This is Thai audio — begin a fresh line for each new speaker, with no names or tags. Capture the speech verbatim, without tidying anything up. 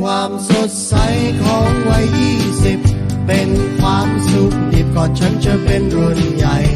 ความสดใสของวัยยี่สิบเป็นความสุขดิบก่อนฉันจะเป็นรุ่นใหญ่